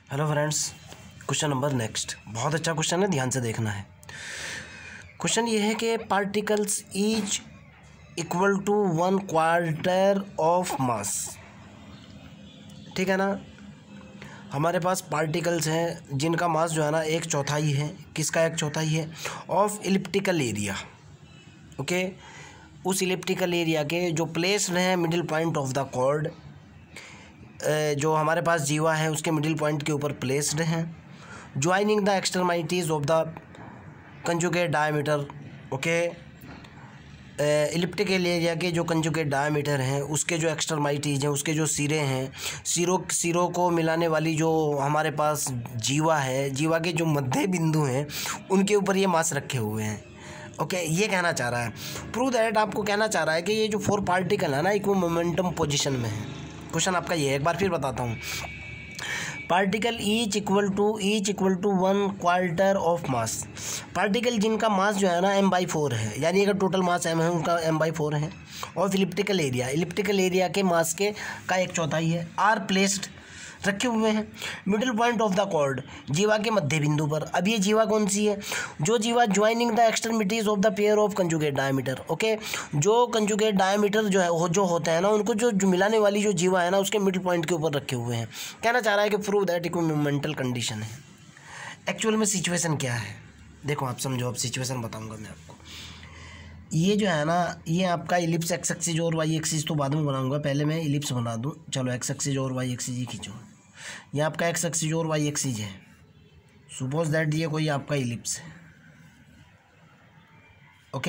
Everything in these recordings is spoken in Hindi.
Hello friends, question number next बहुत अच्छा क्वेश्चन है, ध्यान से देखना है। क्वेश्चन ये है कि particles each equal to 1/4 of mass. ठीक है ना। हमारे पास पार्टिकल्स हैं जिनका मास जो है ना 1/4 है। किसका 1/4 है? Of elliptical area. ओके, उस इलिप्टिकल एरिया के जो प्लेस्ड हैं middle point of the chord, जो हमारे पास जीवा है उसके मिडिल पॉइंट के ऊपर प्लेस्ड हैं, joining the extremities of the conjugate diameter. Okay, elliptical area के जो कंजुगेट डायमीटर हैं उसके जो एक्सट्रीमिटीज़ हैं, उसके जो सिरे हैं, सिरों को मिलाने वाली जो हमारे पास जीवा है, जीवा के जो मध्य बिंदु हैं उनके ऊपर ये मास रखे हुए हैं। ओके, ये कहना चाह रहा है, प्रूव दैट आपको कहना चाह रहा है कि ये जो 4 पार्टिकल है ना इक्वल मोमेंटम पोजीशन में है। क्वेश्चन आपका ये है, एक बार फिर बताता हूँ। Particle each equal to 1/4 of mass. Particle जिनका मास जो है ना m/4 है, यानी अगर टोटल मास m है उनका m/4 है, और इलिप्टिकल एरिया के मास का 1/4 है, आर प्लेस्ड रखे हुए हैं middle point of the chord, जीवा के मध्य बिंदु पर। अब ये जीवा कौन सी है? जो जीवा joining the extremities of the pair of conjugate diameter. Okay, जो कंजुगेट डायमीटर जो है जो होता है ना उनको जो मिलाने वाली जो जीवा है ना उसके मिडिल पॉइंट के ऊपर रखे हुए हैं। कहना चाह रहा है कि प्रूव दैट इक्विमोमेंटल कंडीशन है। एक्चुअल में सिचुएशन क्या है देखो, आप समझो। अब सिचुएशन बताऊँगा मैं आपको। ये जो है ना, ये आपका इलिप्स एक्स एक्सिस और वाई एक्सिस तो बाद में बनाऊंगा, पहले मैं इलिप्स बना दूं। चलो, एक्स एक्सिस और वाई एक्सिस ही खींचो। ये आपका एक्स एक्सिस और वाई एक्सिस है। सपोज दैट ये कोई आपका इलिप्स है। ओके,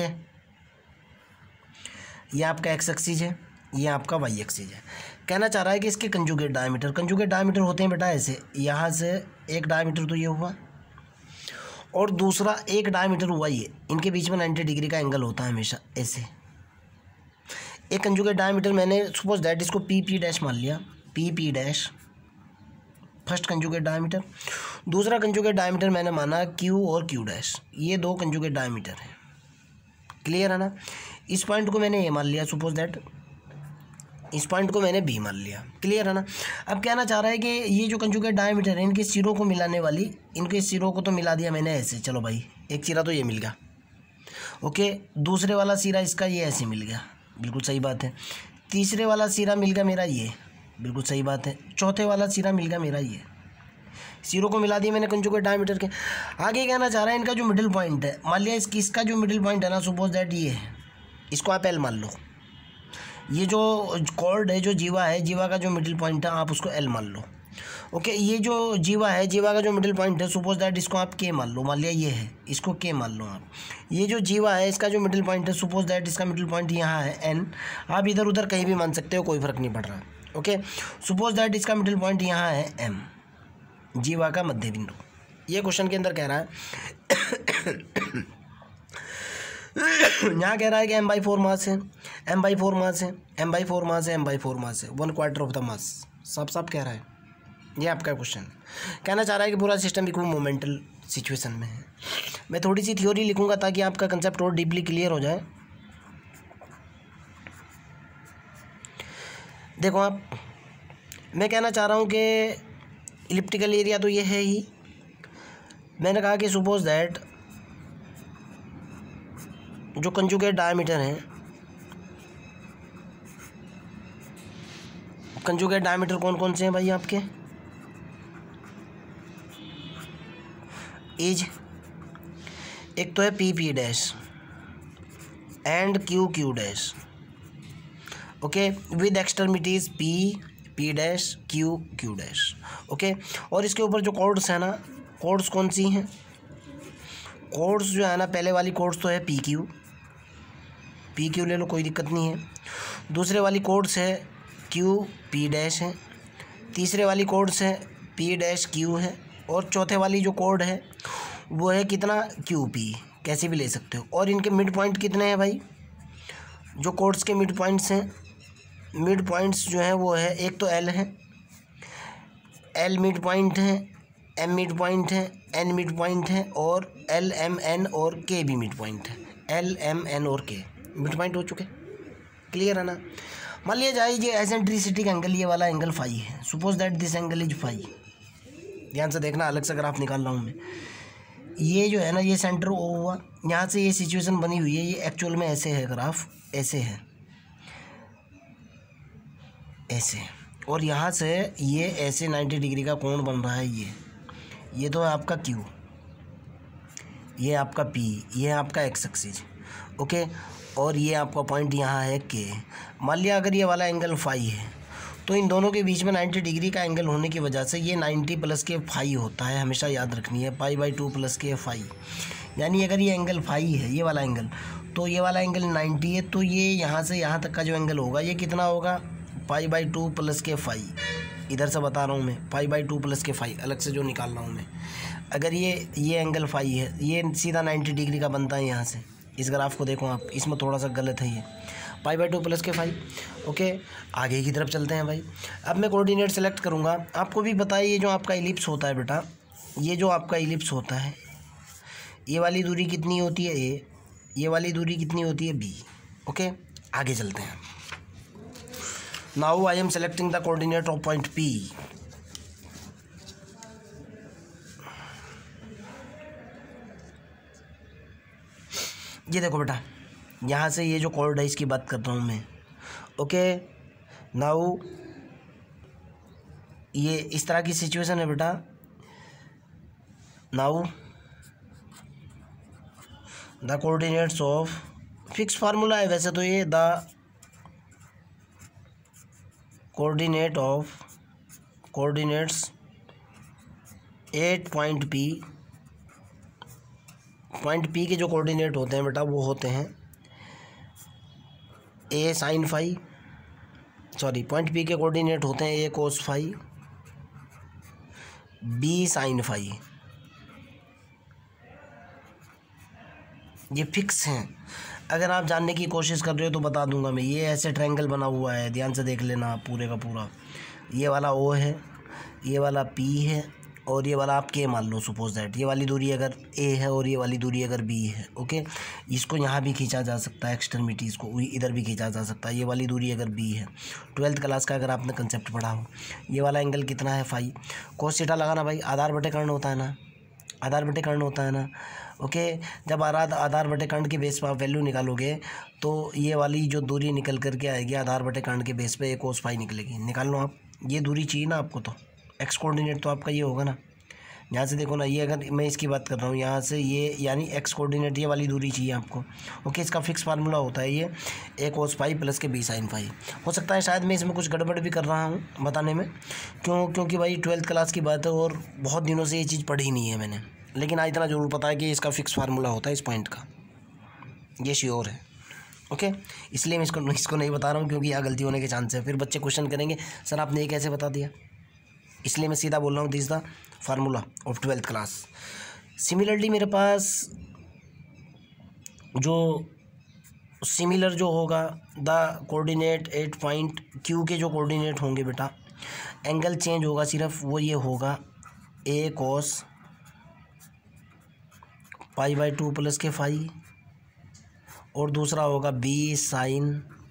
ये आपका एक्स एक्सिस है, ये आपका वाई एक्सिस है। कहना चाह रहा है कि इसके कंजुगेट डायमीटर होते हैं बेटा ऐसे, यहाँ से एक डायमीटर तो ये हुआ और दूसरा एक डायमीटर हुआ ये, इनके बीच में 90 डिग्री का एंगल होता है हमेशा ऐसे। एक कंजुगेट डायमीटर मैंने सपोज दैट इसको पी डैश मान लिया, P dash first conjugate diameter. दूसरा कंजुगेट डायमीटर मैंने माना क्यू और क्यू डैश, ये 2 कंजुगेट डायमीटर हैं। क्लियर है ना। इस पॉइंट को मैंने ए मान लिया, सपोज दैट इस पॉइंट को मैंने बी मान लिया। क्लियर है ना। अब कहना चाह रहा है कि ये जो कंजुगेट डायमीटर है इनके सिरों को मिलाने वाली, इनके सिरों को तो मिला दिया मैंने ऐसे। चलो भाई, एक सिरा तो ये मिल गया। ओके, दूसरे वाला सिरा इसका ये ऐसे मिल गया, बिल्कुल सही बात है। तीसरे वाला सिरा मिल गया मेरा ये, बिल्कुल सही बात है। चौथे वाला सिरा मिल गया मेरा ये। सिरों को मिला दिया मैंने कंजुगेट डायमीटर के। आगे कहना चाह रहा है इनका जो मिडिल पॉइंट है, मान लिया इसका जो मिडिल पॉइंट है ना, सपोज दैट ये है, इसको आप एल मान लो। ये जो कॉर्ड है, जो जीवा है, जीवा का जो मिडिल पॉइंट है आप उसको एल मान लो। ओके, ये जो जीवा है, जीवा का जो मिडिल पॉइंट है, सपोज दैट इसको आप के मान लो। मान लिया ये है, इसको के मान लो आप। ये जो जीवा है इसका जो मिडिल पॉइंट है, सपोज दैट इसका मिडिल पॉइंट यहाँ है एन। आप इधर उधर कहीं भी मान सकते हो, कोई फ़र्क नहीं पड़ रहा। ओके, सपोज दैट इसका मिडिल पॉइंट यहाँ है एम, जीवा का मध्य बिंदु। ये क्वेश्चन के अंदर कह रहा है यहाँ कह रहा है कि m/4 मास है, m/4 मास है, m/4 मास है, m/4 मास है, 1/4 ऑफ द मास। सब कह रहा है। ये आपका क्वेश्चन कहना चाह रहा है कि पूरा सिस्टम इक्वल मोमेंटल सिचुएशन में है। मैं थोड़ी सी थ्योरी लिखूंगा ताकि आपका कंसेप्ट और डीपली क्लियर हो जाए। देखो आप, मैं कहना चाह रहा हूँ कि इलिप्टिकल एरिया तो ये है ही। मैंने कहा कि सपोज दैट जो कंजुगेट डायमीटर है, कंजुगेट डायमीटर कौन कौन से हैं भाई आपके? इज एक तो है P dash and Q dash. Okay, with extremities P dash Q dash. Okay, और इसके ऊपर जो कॉर्ड्स है ना, कॉर्ड्स कौन सी हैं? कॉर्ड्स जो है ना, पहले वाली कॉर्ड्स तो है पी क्यू ले लो, कोई दिक्कत नहीं है। दूसरे वाली कॉर्ड्स है क्यू पी डैश है। तीसरे वाली कॉर्ड्स है पी डैश क्यू है। और चौथे वाली जो कॉर्ड है वो है कितना? क्यू पी, कैसे भी ले सकते हो। और इनके मिड पॉइंट कितने हैं भाई? जो कॉर्ड्स के मिड पॉइंट्स हैं, मिड पॉइंट्स जो हैं वो है, एक तो एल है, एल मिड पॉइंट है, एम मिड पॉइंट है, एन मिड पॉइंट है, और एल एम एन और के भी मिड पॉइंट है। एल एम एन और के मिड पॉइंट हो चुके। क्लियर है ना। मान लिया जाए ये एसेंट्रिसिटी का एंगल, ये वाला एंगल फाई है। Suppose that this angle is phi. ध्यान से देखना, अलग से ग्राफ निकाल रहा हूँ मैं। ये जो है ना, ये सेंटर ओ हुआ, यहाँ से ये सिचुएशन बनी हुई है, ये एक्चुअल में ऐसे है ग्राफ, ऐसे है, ऐसे, और यहाँ से ये ऐसे 90 डिग्री का कोण बन रहा है। ये तो है आपका क्यू, ये आपका पी, ये है आपका एक्स एक्सिस, ओके। और ये आपका पॉइंट यहाँ है के। मान लिया अगर ये वाला एंगल फाई है, तो इन दोनों के बीच में 90 डिग्री का एंगल होने की वजह से ये 90 प्लस के फाई होता है, हमेशा याद रखनी है, पाई/2 प्लस के फाई। यानी अगर ये एंगल फाई है, ये वाला एंगल, तो ये वाला एंगल 90 है, तो ये यहाँ से यहाँ तक का जो एंगल होगा ये कितना होगा, पाई/2 प्लस के फाई। इधर से बता रहा हूँ मैं, पाई/2 प्लस के फाई, अलग से जो निकाल रहा हूँ मैं। अगर ये एंगल फाई है, ये सीधा 90 डिग्री का बनता है यहाँ से। इस ग्राफ को देखो आप, इसमें थोड़ा सा गलत है, ये पाई/2 प्लस के फाई, ओके। आगे की तरफ चलते हैं भाई। अब मैं कोऑर्डिनेट सेलेक्ट करूँगा। आपको भी पता है ये जो आपका इलिप्स होता है बेटा, ये जो आपका इलिप्स होता है, ये वाली दूरी कितनी होती है ए, ये वाली दूरी कितनी होती है बी, ओके। आगे चलते हैं। Now I am selecting the coordinate of point P. ये देखो बेटा, यहाँ से ये जो कॉर्ड है इसकी बात कर रहा हूँ मैं, ओके। नाउ ये इस तरह की सिचुएशन है बेटा। Now the coordinates of, fix formula है वैसे तो ये, the coordinates at point P के जो कोऑर्डिनेट होते हैं बेटा वो होते हैं A sine phi, sorry, point P के कोऑर्डिनेट होते हैं A cos phi, B sine phi. ये फिक्स हैं। अगर आप जानने की कोशिश कर रहे हो तो बता दूंगा मैं। ये ऐसे ट्रायंगल बना हुआ है, ध्यान से देख लेना आप पूरे का पूरा। ये वाला ओ है, ये वाला पी है, और ये वाला आप के मान लो, सपोज दैट ये वाली दूरी अगर ए है और ये वाली दूरी अगर बी है, ओके। इसको यहाँ भी खींचा जा सकता है, एक्सट्रीमिटीज़ को इधर भी खींचा जा सकता है। ये वाली दूरी अगर बी है, 12th क्लास का अगर आपने कंसेप्ट पढ़ा हो, ये वाला एंगल कितना है फाई। कोस थीटा लगाना भाई, आधार बटे कर्ण होता है ना, आधार बटे कर्ण होता है ना, ओके। जब आधार बटे कर्ण के बेस पर आप वैल्यू निकालोगे तो ये वाली जो दूरी निकल करके आएगी आधार बटे कर्ण के बेस पे, एक कोस फाई निकलेगी। निकाल लो आप, ये दूरी चाहिए ना आपको, तो एक्स कोऑर्डिनेट तो आपका ये होगा ना। यहाँ से देखो ना, ये अगर मैं इसकी बात कर रहा हूँ, यहाँ से ये यानी एक्स कोऑर्डिनेट ये वाली दूरी चाहिए आपको, ओके। इसका फिक्स फार्मूला होता है ये A cos phi plus K B sine phi. हो सकता है शायद मैं इसमें कुछ गड़बड़ भी कर रहा हूँ बताने में, क्योंकि भाई 12th क्लास की बात है और बहुत दिनों से ये चीज़ पढ़ी नहीं है मैंने, लेकिन आज इतना ज़रूर पता है कि इसका फिक्स फार्मूला होता है इस पॉइंट का, ये श्योर है, ओके। इसलिए मैं इसको नहीं बता रहा हूँ क्योंकि यहाँ गलती होने के चांस है। फिर बच्चे क्वेश्चन करेंगे सर आपने ये कैसे बता दिया, इसलिए मैं सीधा बोल रहा हूँ this the formula of 12th class. Similarly मेरे पास जो सिमिलर जो होगा the coordinate at point Q के जो कोऑर्डिनेट होंगे बेटा, एंगल चेंज होगा सिर्फ, वो ये होगा ए कोस पाई/2 प्लस के फाई, और दूसरा होगा बी साइन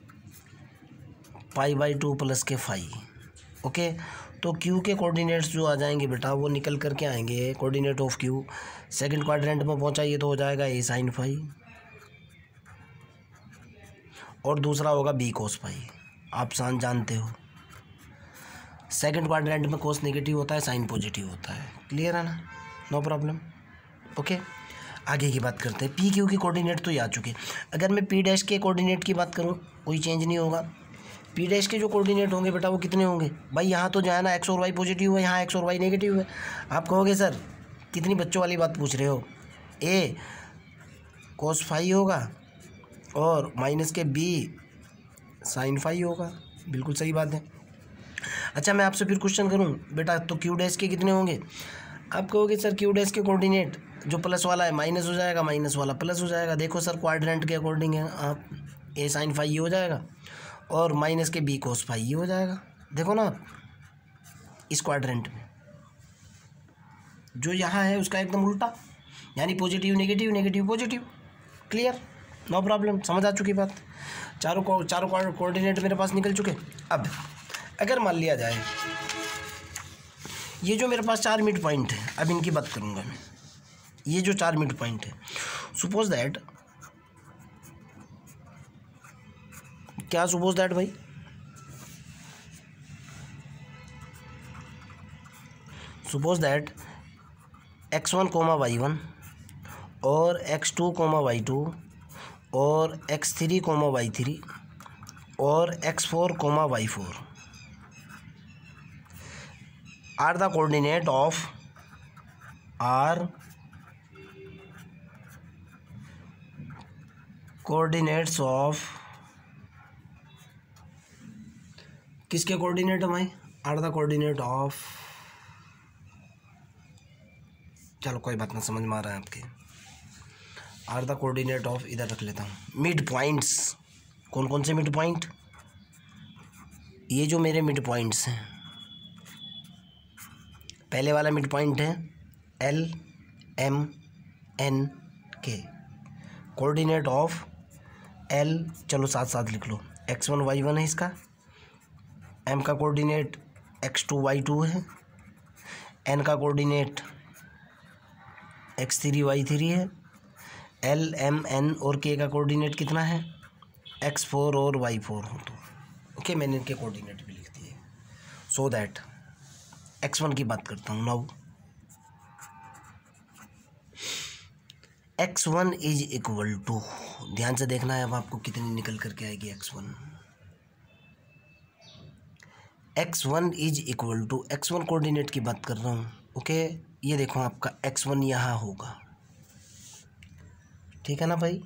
पाई/2 प्लस के फाई, ओके। तो क्यू के कोऑर्डिनेट्स जो आ जाएंगे बेटा वो निकल करके आएंगे, coordinate of Q second quadrant में पहुंचा ये तो हो जाएगा ए साइन फाई, और दूसरा होगा बी कोस फाई। आप जानते हो सेकंड क्वाड्रेंट में कोस नेगेटिव होता है, साइन पॉजिटिव होता है, क्लियर है ना, नो प्रॉब्लम, ओके। आगे की बात करते हैं। पी क्यू की कोऑर्डिनेट तो ये आ चुके। अगर मैं पी डैश के कोऑर्डिनेट की बात करूँ, कोई चेंज नहीं होगा। पी डैश के जो कोऑर्डिनेट होंगे बेटा वो कितने होंगे भाई, यहाँ तो जो है ना एक्स और वाई पॉजिटिव है, यहाँ एक्स और वाई नेगेटिव है। आप कहोगे सर कितनी बच्चों वाली बात पूछ रहे हो, ए कोस फाई होगा और माइनस के बी साइन फाई होगा, बिल्कुल सही बात है। अच्छा मैं आपसे फिर क्वेश्चन करूँ बेटा, तो क्यू डैश के कितने होंगे। आप कहोगे सर क्यू डैश के कोऑर्डिनेट जो प्लस वाला है माइनस हो जाएगा, माइनस वाला प्लस हो जाएगा। देखो सर क्वाड्रेंट के अकॉर्डिंग है, आप ए साइन फाई ये हो जाएगा और माइनस के बी कोस फाई ये हो जाएगा। देखो ना इस क्वाड्रेंट में जो यहाँ है उसका एकदम उल्टा, यानी positive negative negative positive, clear, no problem, समझ आ चुकी बात। चारों कोऑर्डिनेट मेरे पास निकल चुके। अब अगर मान लिया जाए ये जो मेरे पास 4 मिड पॉइंट है, अब इनकी बात करूँगा मैं। ये जो 4 मिड पॉइंट है, सपोज दैट, क्या सपोज दैट भाई, suppose that x1 comma y1 और x2 कोमा y2 और x3 कोमा y3 और x4 comma y4 are the coordinate of coordinates of किसके कोऑर्डिनेट है भाई, आर द कोऑर्डिनेट ऑफ, चलो कोई बात ना, समझ में आ रहा है आपके, आर द कोऑर्डिनेट ऑफ, इधर रख लेता हूँ, मिड पॉइंट्स। कौन कौन से मिड पॉइंट, ये जो मेरे मिड पॉइंट्स हैं, पहले वाला मिड पॉइंट है L M N K, coordinate of L, चलो साथ साथ लिख लो, x1 y1 है इसका, M का कोऑर्डिनेट x2 y2 है, N का कोऑर्डिनेट x3 y3 है, L M N और K का कोऑर्डिनेट कितना है, x4 और y4 हो। तो ओके, मैंने इनके कोऑर्डिनेट भी लिख दिए। सो दैट x1 की बात करता हूँ now, x1 is equal to, ध्यान से देखना है अब आपको कितनी निकल करके आएगी x1। x1 is equal to, x1 coordinate की बात कर रहा हूँ। ओके, ये देखो आपका x1 यहाँ होगा, ठीक है ना भाई।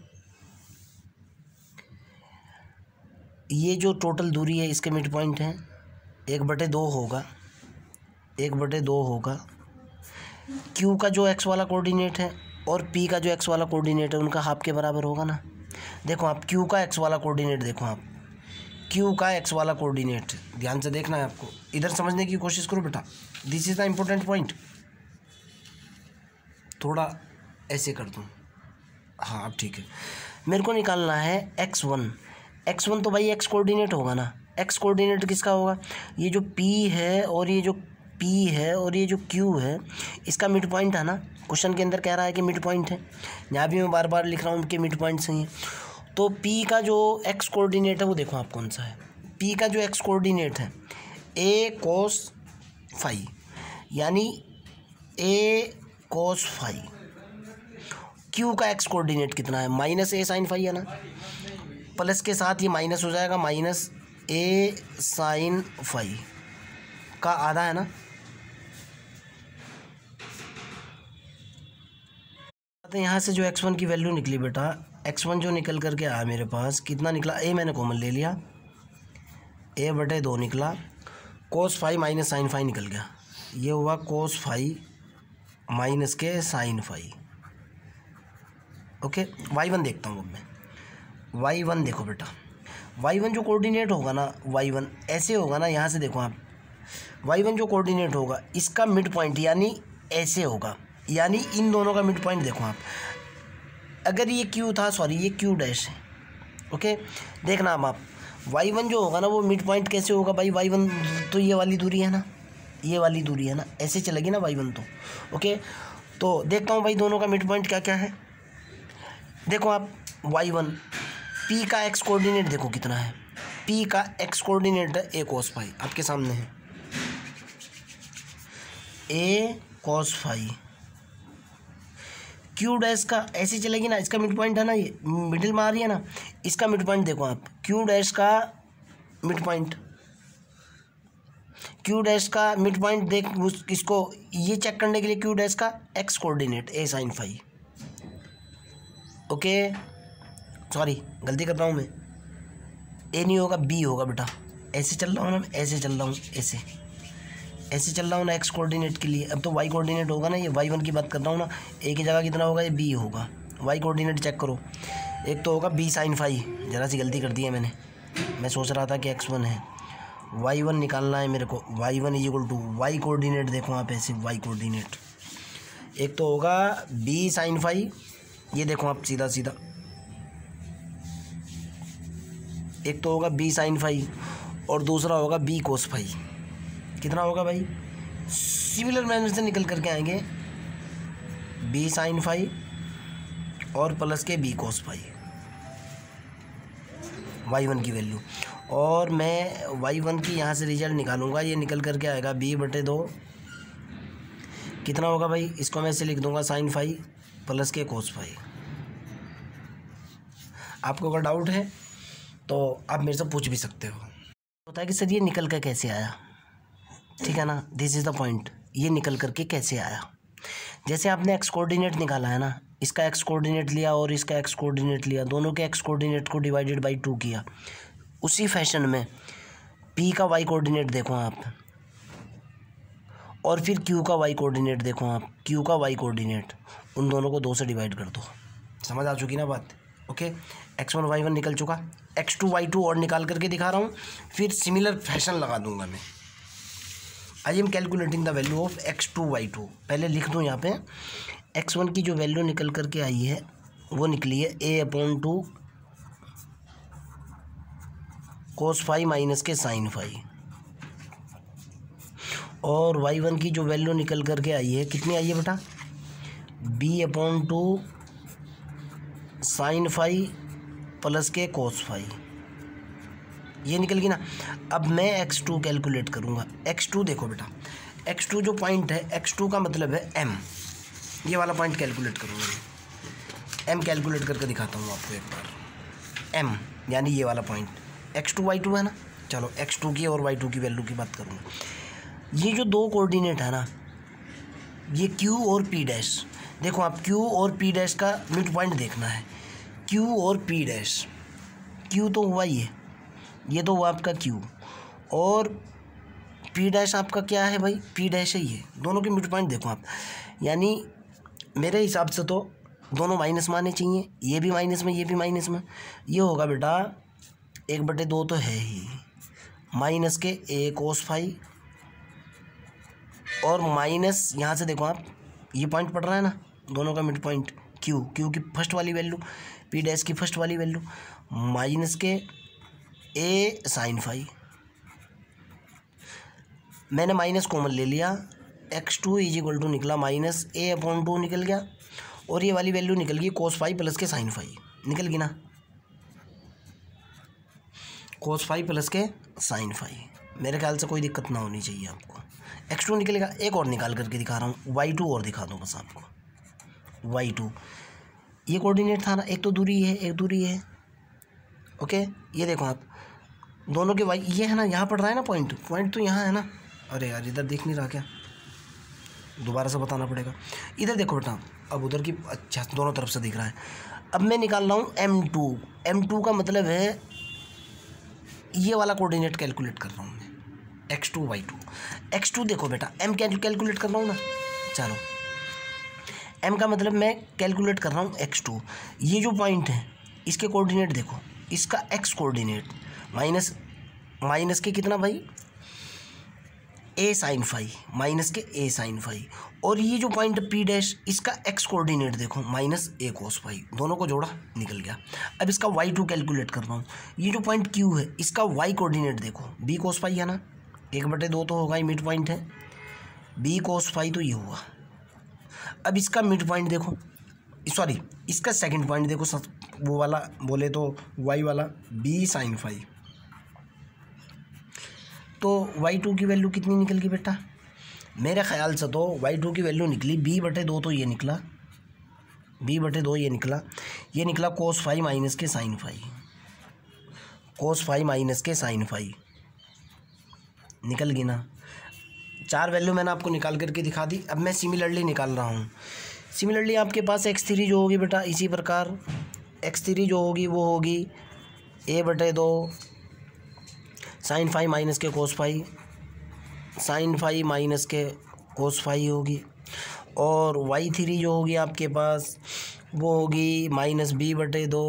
ये जो टोटल दूरी है इसके मिड पॉइंट है 1/2 होगा, 1/2 होगा। q का जो x वाला कोऑर्डिनेट है और p का जो x वाला कोऑर्डिनेट है उनका हाफ के बराबर होगा ना। देखो आप q का x वाला कोऑर्डिनेट, देखो आप q का x वाला कोऑर्डिनेट, ध्यान से देखना है आपको, इधर समझने की कोशिश करो बेटा, this is the important point. थोड़ा ऐसे कर दूँ, हाँ अब ठीक है। मेरे को निकालना है x1, x1 तो भाई x कोऑर्डिनेट होगा ना, x कोऑर्डिनेट किसका होगा, ये जो p है और ये जो p है और ये जो q है, इसका मिड पॉइंट है ना। क्वेश्चन के अंदर कह रहा है कि मिड पॉइंट है, यहाँ भी मैं बार बार लिख रहा हूँ कि मिड पॉइंट सही है। तो p का जो x कोऑर्डिनेट है वो देखो आप कौन सा है, p का जो x कोऑर्डिनेट है a cos फाई, यानी a cos फाई। q का x कोऑर्डिनेट कितना है, -a sin फाई है ना, प्लस के साथ ये माइनस हो जाएगा, -a sin फाई का आधा है ना। तो यहाँ से जो x1 की वैल्यू निकली बेटा, x1 जो निकल करके आया मेरे पास कितना निकला, a मैंने कॉमन ले लिया, a/2 निकला, cos phi minus sin phi निकल गया, ये हुआ cos phi minus K sin phi. Okay, y1 देखता हूँ अब मैं, y1 देखो बेटा, y1 जो कोऑर्डिनेट होगा ना, y1 ऐसे होगा ना, यहाँ से देखो आप, y1 जो कोऑर्डिनेट होगा इसका मिड पॉइंट यानी ऐसे होगा, यानी इन दोनों का मिड पॉइंट देखो आप, अगर ये q था, सॉरी ये q डैश है। ओके, देखना अब आप, y1 जो होगा ना वो मिड पॉइंट कैसे होगा भाई, y1 तो ये वाली दूरी है ना, ये वाली दूरी है ना, ऐसे चलेगी ना y1 तो। ओके, तो देखता हूँ भाई दोनों का मिड पॉइंट क्या क्या है। देखो आप y1, p का x कोऑर्डिनेट देखो कितना है, p का x कोऑर्डिनेट है a cos फाई, आपके सामने है a cos phi. q dash का ऐसे चलेगी ना, इसका मिड पॉइंट है ना, ये मिडिल में आ रही है ना, इसका मिड पॉइंट देखो आप, q डैश का मिड पॉइंट, q डैश का मिड पॉइंट देख, इसको ये चेक करने के लिए q डैश का x coordinate a sin phi. Okay, sorry गलती कर रहा हूँ मैं, ए नहीं होगा बी होगा बेटा, ऐसे चल रहा हूँ ना, ऐसे चल रहा हूँ, ऐसे चल रहा हूँ ना एक्स कोऑर्डिनेट के लिए। अब तो वाई कोऑर्डिनेट होगा ना, ये y1 की बात कर रहा हूँ ना, ए की जगह कितना होगा, ये बी होगा। वाई कोऑर्डिनेट चेक करो, एक तो होगा बी साइन फाई, ज़रा सी गलती कर दी है मैंने, मैं सोच रहा था कि x1 है, y1 निकालना है मेरे को, y1 is equal to Y coordinate देखो आप ऐसे, वाई कोऑर्डिनेट एक तो होगा बी साइन फाई, ये देखो आप सीधा सीधा, एक तो होगा बी साइन फाई और दूसरा होगा बी कोस फाई। कितना होगा भाई, सिमिलर मैनर से निकल करके आएंगे बी साइन फाइव और plus K B cos phi y1 की वैल्यू। और मैं y1 की यहाँ से रिजल्ट निकालूंगा, ये निकल करके आएगा b/2 कितना होगा भाई, इसको मैं ऐसे लिख दूंगा साइन फाइव प्लस के कोस फाइव। आपको अगर डाउट है तो आप मेरे से पूछ भी सकते हो। होता है कि सर ये निकल कर कैसे आया, ठीक है ना, दिस इज़ द पॉइंट, ये निकल करके कैसे आया। जैसे आपने एक्स कोऑर्डिनेट निकाला है ना, इसका एक्स कोऑर्डिनेट लिया और इसका एक्स कोऑर्डिनेट लिया, दोनों के एक्स कोऑर्डिनेट को डिवाइडेड बाई 2 किया, उसी फैशन में पी का वाई कोऑर्डिनेट देखो आप, और फिर क्यू का वाई कोऑर्डिनेट देखो आप, क्यू का वाई कोऑर्डिनेट, उन दोनों को 2 से डिवाइड कर दो। समझ आ चुकी ना बात। ओके, x1 y1 निकल चुका, x2 y2 और निकाल करके दिखा रहा हूँ, फिर सिमिलर फैशन लगा दूंगा मैं। I am calculating the value of x2 y2। पहले लिख दूँ यहाँ पे, x1 की जो वैल्यू निकल करके आई है वो निकली है a/2 cos phi minus K sine phi, और y1 की जो वैल्यू निकल करके आई है कितनी आई है बेटा, b/2 साइन फाइव प्लस के कोस फाइव, ये निकल गई ना। अब मैं x2 कैलकुलेट करूँगा। x2 देखो बेटा, x2 जो पॉइंट है, x2 का मतलब है m, ये वाला पॉइंट कैलकुलेट करूँगा मैं। m कैलकुलेट करके दिखाता हूँ आपको एक बार। m यानी ये वाला पॉइंट x2 y2 है ना। चलो x2 की और y2 की वैल्यू की बात करूँगा। ये जो 2 कोऑर्डिनेट है ना, ये q और p डैश, देखो आप q और p डैश का मिड पॉइंट देखना है। q और p डैश, q तो हुआ ये तो हुआ आपका q, और p डैश आपका क्या है भाई, p डैश है ये, दोनों के मिड पॉइंट देखो आप। यानी मेरे हिसाब से तो दोनों माइनस में आने चाहिए, ये भी माइनस में, ये भी माइनस में। ये होगा बेटा 1/2 तो है ही, minus K a cos phi, और माइनस यहाँ से देखो आप, ये पॉइंट पड़ रहा है ना, दोनों का मिड पॉइंट q की फर्स्ट वाली वैल्यू, p डैश की फर्स्ट वाली value, minus K a sine phi. मैंने माइनस कॉमन ले लिया, x2 = निकला माइनस a/2 निकल गया, और ये वाली वैल्यू निकल गई cos phi plus K sine phi, निकल गई ना, cos phi plus K sine phi. मेरे ख्याल से कोई दिक्कत ना होनी चाहिए आपको। x2 निकलेगा। एक और निकाल करके दिखा रहा हूँ, y2 और दिखा दूँ बस आपको। y2 ये कोऑर्डिनेट था ना, एक तो दूरी है, एक दूरी है। ओके, ये देखो आप, दोनों के y ये है ना, यहाँ पड़ रहा है ना पॉइंट तो यहाँ है ना। अरे यार इधर दिख नहीं रहा क्या, दोबारा से बताना पड़ेगा। इधर देखो बेटा, अब उधर की, अच्छा दोनों तरफ से दिख रहा है। अब मैं निकाल रहा हूँ m2 का मतलब है ये वाला कोऑर्डिनेट कैलकुलेट कर रहा हूँ मैं, x2 y2। x2 देखो बेटा, m कैलकुलेट कर रहा हूँ ना, चलो m का मतलब मैं कैलकुलेट कर रहा हूँ x2। ये जो पॉइंट है इसके कोऑर्डिनेट देखो, इसका x कोऑर्डिनेट माइनस के कितना भाई, a sine phi, minus K a sine phi, और ये जो पॉइंट p डैश, इसका x कोऑर्डिनेट देखो माइनस a कोस फाइव, दोनों को जोड़ा निकल गया। अब इसका y2 कैलकुलेट कर रहा हूँ। ये जो पॉइंट q है, इसका y कोऑर्डिनेट देखो, b कोस फाइव है ना, 1/2 तो होगा ही, मिड पॉइंट है, b कोस फाइव तो ये हुआ। अब इसका मिड पॉइंट देखो, सॉरी इसका सेकंड पॉइंट देखो, वो वाला बोले तो y वाला, b साइन फाइव। तो y2 की वैल्यू कितनी निकल गई बेटा, मेरे ख्याल से तो y2 की वैल्यू निकली b/2, तो ये निकला b/2, ये निकला cos phi minus K sine phi, cos phi minus K sine phi, निकल गई ना। 4 वैल्यू मैंने आपको निकाल करके दिखा दी। अब मैं सिमिलरली निकाल रहा हूँ। सिमिलरली आपके पास x3 जो होगी बेटा, इसी प्रकार x3 जो होगी वो होगी a/2 साइन फाइव माइनस के cos five, sine phi minus के कोस फाइव होगी, और y3 जो होगी आपके पास वो होगी माइनस b/2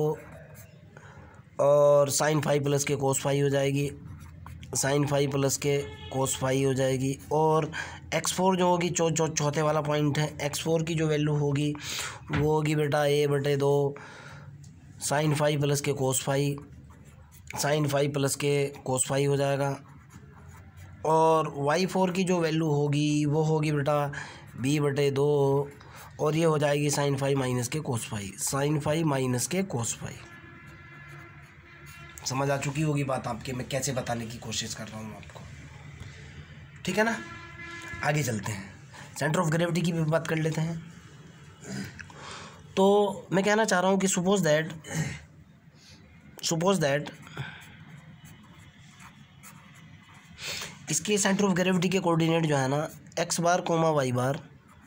और साइन फाइव प्लस के कोस फाइव हो जाएगी, साइन फाइव प्लस के कोस फाइव हो जाएगी। और x4 जो होगी, चौथे वाला पॉइंट है, x4 की जो वैल्यू होगी वो होगी बेटा a/2 साइन फाइव प्लस के cos five, sine five plus के कोस फाइव हो जाएगा। और y4 की जो वैल्यू होगी वो होगी बेटा b/2 और ये हो जाएगी sin फाई माइनस के cos phi, sin phi minus के कोस फाई। समझ आ चुकी होगी बात आपके, मैं कैसे बताने की कोशिश कर रहा हूँ आपको, ठीक है ना। आगे चलते हैं, सेंटर ऑफ ग्रेविटी की भी बात कर लेते हैं। तो मैं कहना चाह रहा हूँ कि सपोज दैट इसके सेंटर ऑफ ग्रेविटी के कोऑर्डिनेट जो है ना x bar comma y bar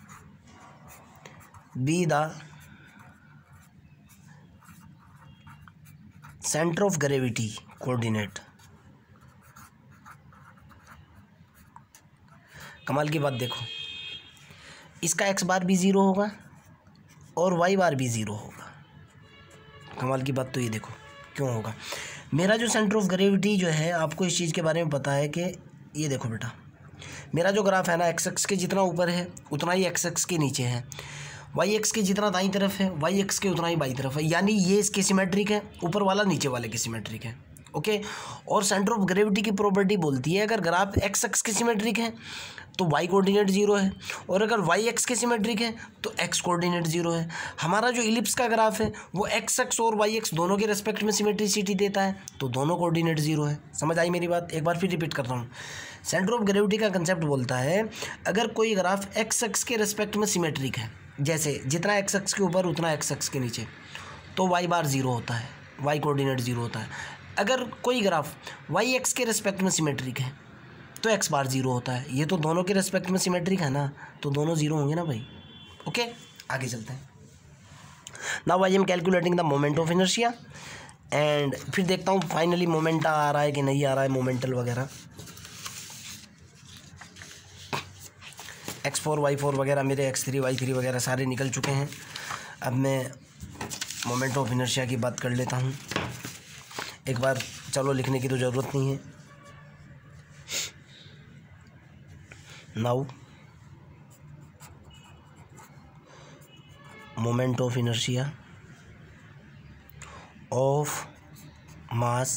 be the centre of gravity coordinate. कमाल की बात देखो, इसका x बार भी 0 होगा और y बार भी 0 होगा। कमाल की बात तो ये देखो क्यों होगा। मेरा जो सेंटर ऑफ ग्रेविटी जो है, आपको इस चीज़ के बारे में पता है कि ये देखो बेटा, मेरा जो ग्राफ है ना एक्स एक्स के जितना ऊपर है उतना ही एक्स एक्स के नीचे है, वाई एक्स के जितना दाईं तरफ है वाई एक्स के उतना ही बाईं तरफ है, यानी ये इसके सिमेट्रिक है, ऊपर वाला नीचे वाले के सिमेट्रिक है। ओके, और सेंटर ऑफ ग्रेविटी की प्रॉपर्टी बोलती है अगर ग्राफ एक्स एक्स के सिमेट्रिक है तो वाई कोऑर्डिनेट 0 है, और अगर वाई एक्स के सिमेट्रिक है तो एक्स कोऑर्डिनेट 0 है। हमारा जो इलिप्स का ग्राफ है वो एक्स एक्स और वाई एक्स दोनों के रेस्पेक्ट में सिमेट्रिसिटी देता है, तो दोनों कोऑर्डिनेट 0 है। समझ आई मेरी बात? एक बार फिर रिपीट कर रहा हूँ, सेंटर ऑफ ग्रेविटी का कंसेप्ट बोलता है अगर कोई ग्राफ एक्स एक्स के रेस्पेक्ट में सिमेट्रिक है, जैसे जितना एक्स एक्स के ऊपर उतना एक्स एक्स के नीचे, तो वाई बार 0 होता है, वाई कोऑर्डिनेट 0 होता है। अगर कोई ग्राफ वाई एक्स के रेस्पेक्ट में सिमेट्रिक है तो एक्स बार 0 होता है। ये तो दोनों के रेस्पेक्ट में सिमेट्रिक है ना, तो दोनों 0 होंगे ना भाई। ओके, आगे चलते हैं। Now I am calculating the moment of inertia and फिर देखता हूँ फाइनली मोमेंट आ रहा है कि नहीं आ रहा है, मोमेंटल वगैरह x4 y4 वगैरह मेरे x3 y3 वगैरह सारे निकल चुके हैं। अब मैं मोमेंट ऑफ इनर्शिया की बात कर लेता हूँ एक बार, चलो लिखने की तो ज़रूरत नहीं है। Now moment of inertia of mass,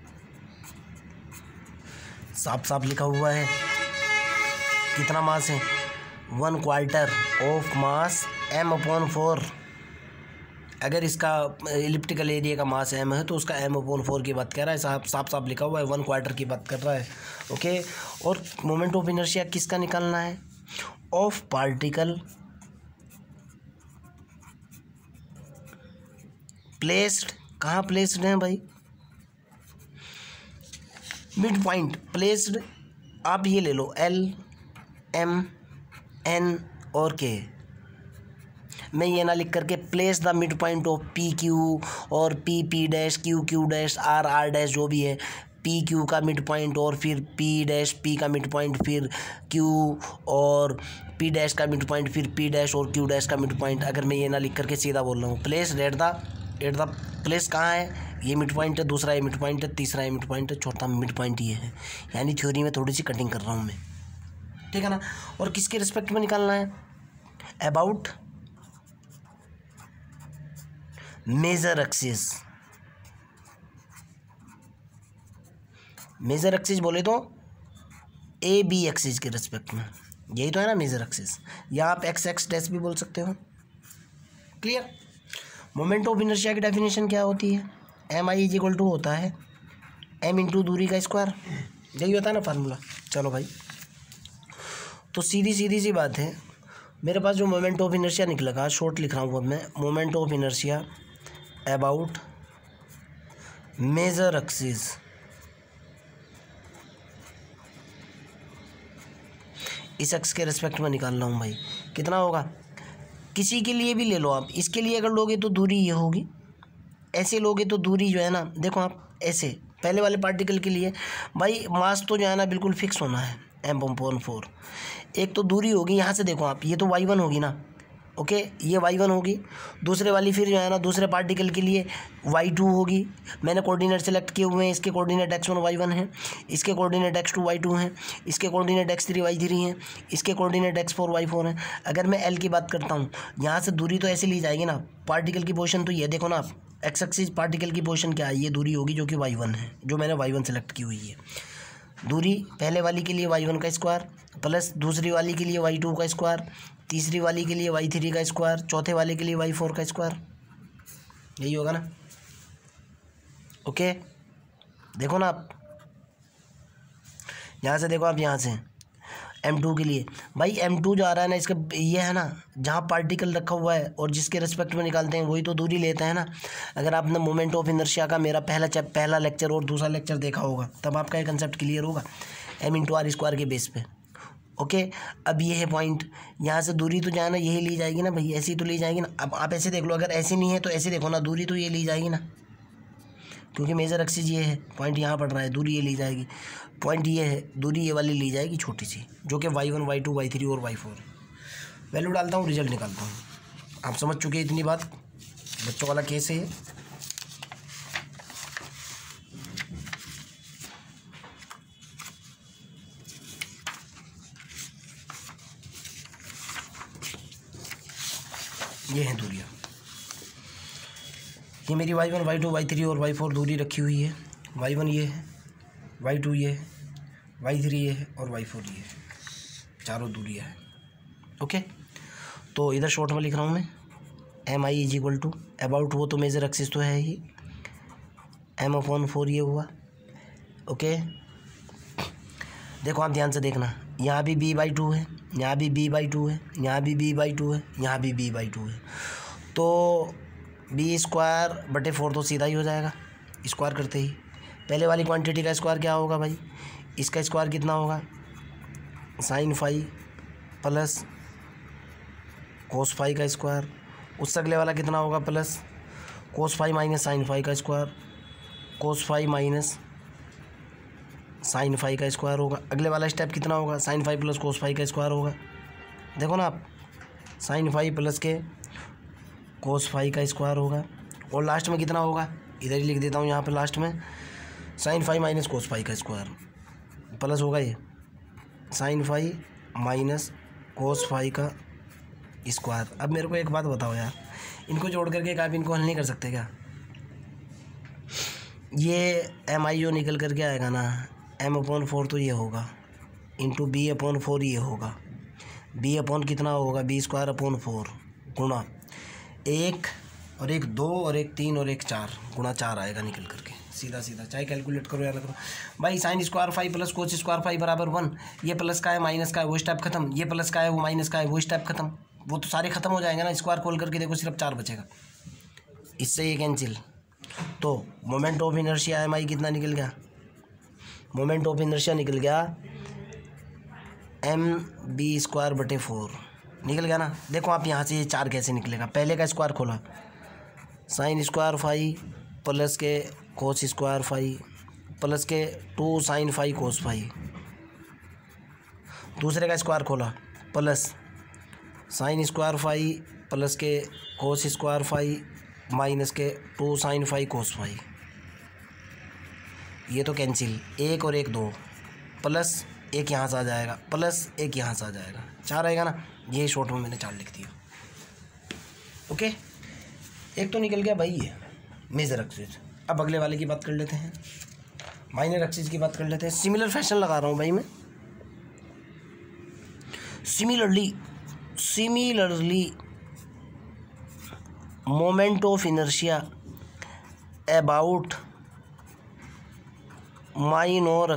साफ साफ लिखा हुआ है कितना मास है, 1/4 ऑफ मास m/4। अगर इसका इलिप्टिकल एरिया का मास m है तो उसका m/4 की बात कर रहा है, साफ साफ लिखा हुआ है 1/4 की बात कर रहा है। ओके, और मोमेंट ऑफ इनर्शिया किसका निकालना है, ऑफ पार्टिकल प्लेस्ड, कहाँ प्लेस्ड है भाई, मिड पॉइंट प्लेस्ड। आप ये ले लो L M N और K, मैं ये ना लिख करके place the mid point of P Q और P P dash Q Q dash R R dash जो भी है, पी क्यू का मिड पॉइंट और फिर पी डैश पी का मिड पॉइंट, फिर क्यू और पी डैश का मिड पॉइंट, फिर पी डैश और क्यू डैश का मिड पॉइंट। अगर मैं ये ना लिख करके सीधा बोल रहा हूँ प्लेस एट द प्लेस कहाँ है, ये मिड पॉइंट है, दूसरा ये मिड पॉइंट है, तीसरा ये मिड पॉइंट है, चौथा मिड पॉइंट ये है। यानी थ्योरी में थोड़ी सी कटिंग कर रहा हूँ मैं, ठीक है ना। और किसके रिस्पेक्ट में निकालना है, about major axis. Major axis बोले तो ए बी एक्सिस के रिस्पेक्ट में, यही तो है ना मेजर एक्सिस, या आप एक्स एक्स डैश भी बोल सकते हो। क्लियर। मोमेंट ऑफ इनर्शिया की डेफिनेशन क्या होती है, M I is equal to होता है एम इंटू दूरी का स्क्वायर, यही होता है ना फार्मूला। चलो भाई, तो सीधी सी बात है, मेरे पास जो मोमेंट ऑफ इनर्शिया निकलेगा, शॉर्ट लिख रहा हूँ अब मैं, moment of inertia about major axis इस एक्स के रिस्पेक्ट में निकाल रहा हूँ भाई। कितना होगा, किसी के लिए भी ले लो आप, इसके लिए अगर लोगे तो दूरी ये होगी, ऐसे लोगे तो दूरी जो है ना, देखो आप ऐसे पहले वाले पार्टिकल के लिए भाई मास तो जो है ना बिल्कुल फिक्स होना है m/4। एक तो दूरी होगी, यहाँ से देखो आप, ये तो y1 होगी ना, ओके, ये y1 होगी, दूसरे वाली फिर जो है ना दूसरे पार्टिकल के लिए y2 होगी। मैंने कोऑर्डिनेट सेलेक्ट किए हुए हैं, इसके कोऑर्डिनेट x1 y1 हैं, इसके कोऑर्डिनेट x2 y2 हैं, इसके कोऑर्डिनेट x3 y3 हैं, इसके कोऑर्डिनेट x4 y4 हैं। अगर मैं L की बात करता हूँ, यहाँ से दूरी तो ऐसे ली जाएगी ना, पार्टिकल की पोजीशन तो ये देखो ना आप, एक्स एक्सिस पार्टिकल की पोजीशन क्या है, ये दूरी होगी जो कि y1 है, जो मैंने y1 सेलेक्ट की हुई है। दूरी पहले वाली के लिए y1 का स्क्वायर प्लस दूसरी वाली के लिए y2 का स्क्वायर, तीसरी वाली के लिए y3 का स्क्वायर, चौथे वाले के लिए y4 का स्क्वायर, यही होगा ना। ओके, देखो ना आप यहाँ से, देखो आप यहाँ से m2 के लिए, भाई m2 जो आ रहा है ना इसका, ये है ना जहाँ पार्टिकल रखा हुआ है और जिसके रिस्पेक्ट में निकालते हैं वही तो दूरी लेते हैं ना। अगर आपने मोमेंट ऑफ इनर्शिया का मेरा पहला लेक्चर और दूसरा लेक्चर देखा होगा तब आपका ये कंसेप्ट क्लियर होगा m×r² के बेस पे। ओके, अब ये है पॉइंट, यहाँ से दूरी तो जो है ना यही ली जाएगी ना भाई, ऐसी तो ली जाएगी ना। अब आप ऐसे देख लो, अगर ऐसी नहीं है तो ऐसे देखो ना, दूरी तो ये ली जाएगी ना, क्योंकि मेजर एक्सिस ये है, पॉइंट यहाँ पड़ रहा है, दूरी ये ली जाएगी। पॉइंट ये है, दूरी ये वाली ली जाएगी छोटी सी, जो कि y1 y2 y3 और y4। वैल्यू डालता हूँ, रिजल्ट निकालता हूँ। आप समझ चुके हैं इतनी बात, बच्चों वाला केस है। ये हैं दूरियाँ, ये मेरी y1 y2 y3 और y4 दूरी रखी हुई है। y1 ये है, y2 ये है, y3 ये है और y4 ये है, चारों दूरियाँ हैं। ओके, तो इधर शॉर्ट में लिख रहा हूँ मैं, mi = अबाउट, वो तो मेजर एक्सिस तो है ही, m/4 ये हुआ। ओके, देखो आप ध्यान से देखना, यहाँ भी b/2 है, यहाँ भी b/2 है, यहाँ भी b/2 है, यहाँ भी b/2 है, तो b²/4 तो सीधा ही हो जाएगा स्क्वायर करते ही। पहले वाली क्वांटिटी का स्क्वायर क्या होगा भाई, इसका स्क्वायर कितना होगा, sin phi plus cos phi का स्क्वायर, उससे अगले वाला कितना होगा, plus cos phi minus sine phi का square, cos phi minus sine phi का स्क्वायर होगा। अगले वाला स्टेप कितना होगा, sine phi plus cos phi का स्क्वायर होगा। देखो ना आप, साइन फाई प्लस के कोस फाई का स्क्वायर होगा, और लास्ट में कितना होगा, इधर ही लिख देता हूँ यहाँ पे लास्ट में, sine phi minus cos phi का स्क्वायर प्लस होगा ये sine phi minus cos phi का स्क्वायर। अब मेरे को एक बात बताओ यार, इनको जोड़ करके आप इनको हल नहीं कर सकते क्या? ये mi जो निकल करके आएगा ना, m/4 तो ये होगा, इंटू b/4 ये होगा, b/ कितना होगा, b²/4 गुणा 1 और 1 2 और 1 3 और 1 4 गुणा 4 आएगा निकल करके, सीधा सीधा, चाहे कैलकुलेट करो या ना करो भाई। Sine square phi plus cos square phi बराबर 1, ये प्लस का है माइनस का है वो स्टेप खत्म, ये प्लस का है वो माइनस का है वो स्टेप खत्म, वो तो सारे खत्म हो जाएंगे ना। स्क्वायर खोल करके देखो सिर्फ 4 बचेगा, इससे ये कैंसिल। तो मोमेंट ऑफ इनर्शिया mi कितना निकल गया, मोमेंट ऑफ इनर्शिया निकल गया mb²/4 निकल गया ना। देखो आप यहाँ से ये 4 कैसे निकलेगा, पहले का स्क्वायर खोला, साइन स्क्वायर फाई प्लस के कोस स्क्वायर फाई प्लस के 2 साइन फाई कोस फाई, दूसरे का स्क्वायर खोला, plus sine square phi plus के कोस स्क्वायर फाई माइनस के 2 साइन फाई कोस फाई, ये तो कैंसिल, 1 और 1 2, प्लस 1 यहाँ से आ जाएगा, प्लस 1 यहाँ से आ जाएगा, 4 आएगा ना। ये शॉर्ट में मैंने 4 लिख दिया। ओके, एक तो निकल गया भाई ये मेजर एक्सिस। अब अगले वाले की बात कर लेते हैं, माइनर एक्सिस की बात कर लेते हैं। सिमिलर फैशन लगा रहा हूँ भाई मैं, similarly moment of inertia about minor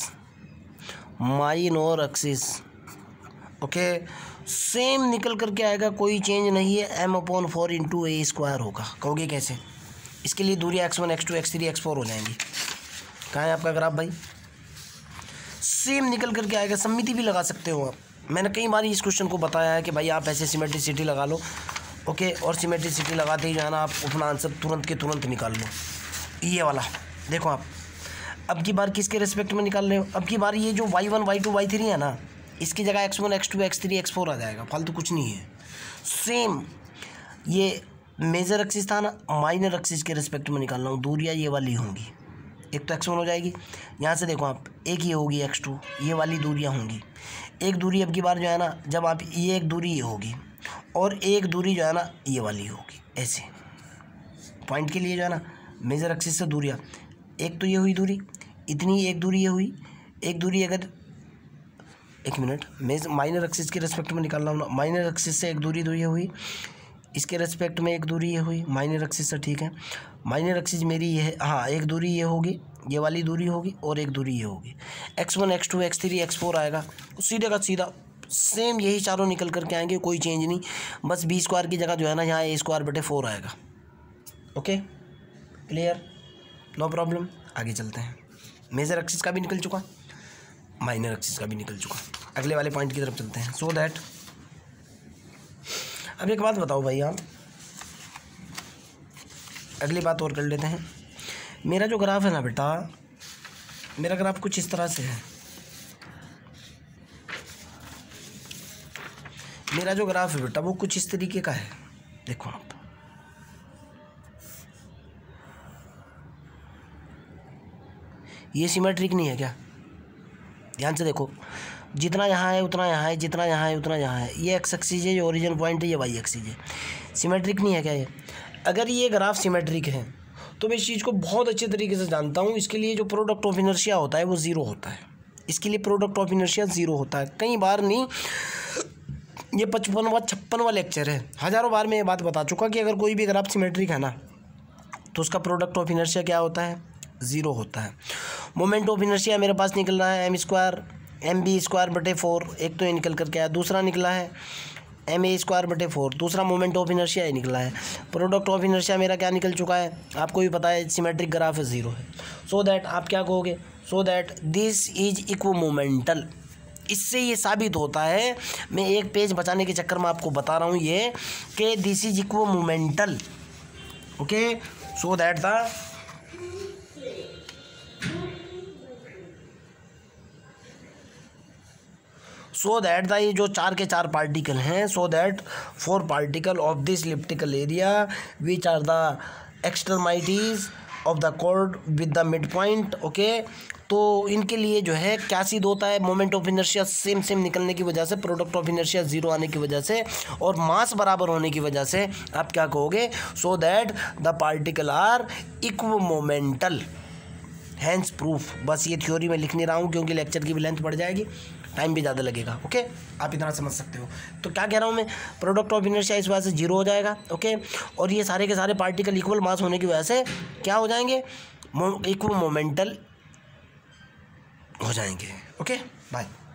axis. Okay, same निकल करके आएगा, कोई चेंज नहीं है, m/4 इंटू a² होगा। कहोगे कैसे? इसके लिए दूरी x1 x2 x3 x4 हो जाएंगी। कहाँ है आपका ग्राफ भाई? सेम निकल करके आएगा, सममिति भी लगा सकते हो आप। मैंने कई बार इस क्वेश्चन को बताया है कि भाई आप ऐसे सिमेट्रिसिटी लगा लो। ओके, और सिमेट्रिसिटी लगाते ही जो है ना आप अपना आंसर तुरंत के तुरंत निकाल लो। ये वाला देखो आप, अब की बार किसके रेस्पेक्ट में निकाल रहे हो? अब की बार ये जो y1 y2 y3 है ना, इसकी जगह x1 x2 x3 x4 आ जाएगा, फालतू कुछ नहीं है। सेम ये मेजर एक्सिस था ना, माइनर एक्सिस के रिस्पेक्ट में निकाल रहा हूँ। दूरियाँ ये वाली होंगी, एक तो x1 हो जाएगी, यहाँ से देखो आप, एक ये होगी x2, ये वाली दूरियाँ होंगी। एक दूरी अब की बार जो है ना, जब आप ये एक दूरी ये होगी और एक दूरी जो है ना ये वाली होगी, ऐसे पॉइंट के लिए जो है ना मेजर एक्सिस से दूरियाँ, एक तो ये हुई दूरी, इतनी एक दूरी ये हुई, एक दूरी अगर, एक मिनट, मैं माइनर एक्सिस के रेस्पेक्ट में निकाल रहा हूँ ना, माइनर एक्सिस से एक दूरी तो ये हुई, इसके रेस्पेक्ट में एक दूरी ये हुई माइनर एक्सिस से, ठीक है। माइनर एक्सिस मेरी ये है, हाँ एक दूरी ये होगी, ये वाली दूरी होगी, और एक दूरी ये होगी। x1 x2 x3 x4 आएगा, सीधे का सीधा सेम यही चारों निकल करके आएंगे, कोई चेंज नहीं, बस बी स्क्वायर की जगह जो है ना यहाँ a²/4 आएगा। Okay clear, no problem. आगे चलते हैं। मेजर एक्सिस का भी निकल चुका, माइनर एक्सिस का भी निकल चुका, अगले वाले पॉइंट की तरफ चलते हैं। सो दैट अब एक बात बताओ भाई, आप अगली बात और कर लेते हैं। मेरा जो ग्राफ है ना बेटा, मेरा ग्राफ कुछ इस तरह से है। मेरा जो ग्राफ है बेटा वो कुछ इस तरीके का है, देखो आप, ये सिमेट्रिक नहीं है क्या? ध्यान से देखो, जितना यहाँ है उतना यहाँ है, जितना यहाँ है उतना यहाँ है। ये एक्स एक्सिस है, ये ओरिजिन पॉइंट है, ये वाई एक्सिस है। सिमेट्रिक नहीं है क्या ये? अगर ये ग्राफ सिमेट्रिक है तो मैं इस चीज़ को बहुत अच्छे तरीके से जानता हूँ। इसके लिए जो प्रोडक्ट ऑफ इनर्शिया होता है वो ज़ीरो होता है। इसके लिए प्रोडक्ट ऑफ इनर्शिया ज़ीरो होता है। कई बार नहीं, ये 55वां लेक्चर है, हज़ारों बार मैं ये बात बता चुका कि अगर कोई भी ग्राफ सिमेट्रिक है ना तो उसका प्रोडक्ट ऑफ इनर्शिया क्या होता है? ज़ीरो होता है। मोमेंट ऑफ इनर्शिया मेरे पास निकल रहा है m²/4, एक तो ये निकल करके आया, दूसरा निकला है ma²/4, दूसरा मोमेंट ऑफ इनर्शिया ये निकला है। प्रोडक्ट ऑफ इनर्शिया मेरा क्या निकल चुका है? आपको भी पता है, सिमेट्रिक ग्राफ है, ज़ीरो है। सो दैट आप क्या कहोगे? So that this is equimomental. इससे ये साबित होता है, मैं एक पेज बचाने के चक्कर में आपको बता रहा हूँ ये, कि this is equimomental. Okay, so that the ये जो 4 के 4 पार्टिकल हैं, so that 4 particle of this elliptical area which are the extremities of the chord with the mid point. Okay, तो इनके लिए जो है क्या सिद्ध होता है? मोमेंट ऑफ इनर्शिया सेम निकलने की वजह से, प्रोडक्ट ऑफ इनर्शिया ज़ीरो आने की वजह से, और मास बराबर होने की वजह से आप क्या कहोगे? So that the particle are equimomental, hence proof. बस ये थ्योरी मैं लिख नहीं रहा हूँ क्योंकि लेक्चर की भी लेंथ बढ़ जाएगी, टाइम भी ज़्यादा लगेगा। ओके, आप इतना समझ सकते हो। तो क्या कह रहा हूँ मैं? प्रोडक्ट ऑफ इनर्शिया इस वजह से जीरो हो जाएगा। ओके, और ये सारे के सारे पार्टिकल इक्वल मास होने की वजह से क्या हो जाएंगे? इक्वोमोमेंटल हो जाएंगे। Okay, bye.